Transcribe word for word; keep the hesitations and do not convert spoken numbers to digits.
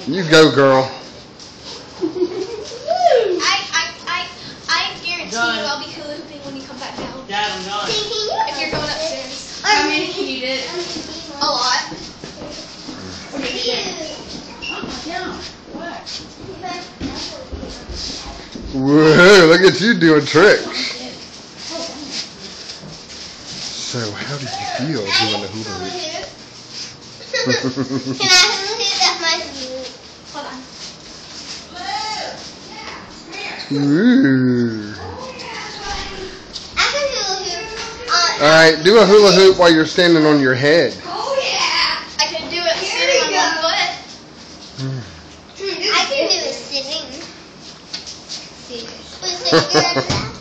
You go, girl. I, I, I, I guarantee Done. you I'll be hula hooping when you come back down. Dad, I'm done. If you're going upstairs. How many can you do? A lot. Whoa, look at you doing tricks. So, how did you feel doing the hula hoop? Can I hula hoop? That's my hoop. Hold on. Ooh. I can hula hoop. Uh, Alright, do a hula hoop while you're standing on your head. Oh yeah! I can do it sitting on one foot. I can do it sitting. Seriously.